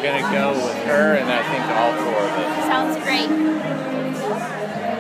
going to go with her and I think all four of us. Sounds great.